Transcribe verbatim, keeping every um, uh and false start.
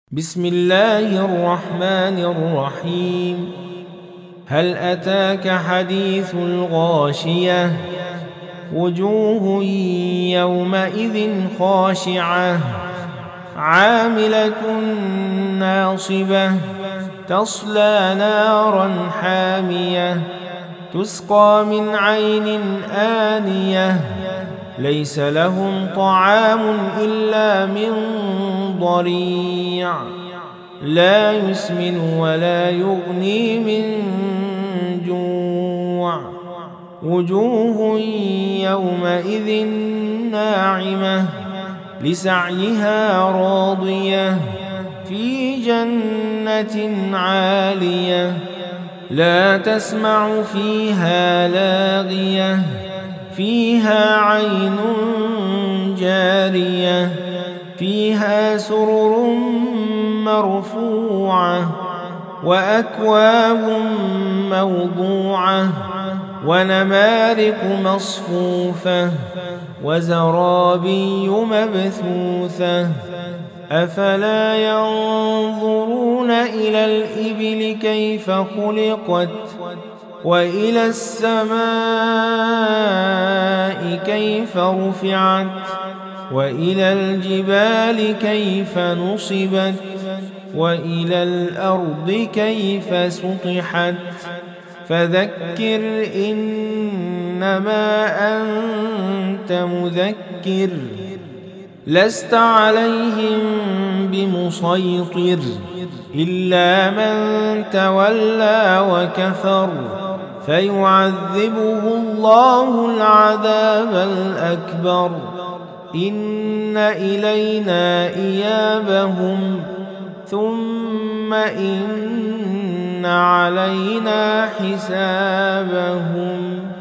بسم الله الرحمن الرحيم. هل أتاك حديث الغاشية؟ وجوه يومئذ خاشعة عاملة ناصبة تصلى نارا حامية تسقى من عين آنية ليس لهم طعام إلا من ضريع لا يسمن ولا يغني من جوع وجوه يومئذ ناعمة لسعيها راضية في جنة عالية لا تسمع فيها لاغية فيها عين جارية فيها سرر مرفوعة وأكواب موضوعة ونمارق مصفوفة وزرابي مبثوثة أفلا ينظرون إلى الإبل كيف خلقت وإلى السماء كيف رفعت وإلى الجبال كيف نصبت وإلى الأرض كيف سطحت فذكر إنما أنت مذكر لست عليهم بمسيطر إلا من تولى وكفر فيعذبه الله العذاب الأكبر إن إلينا إيابهم ثم إن علينا حسابهم.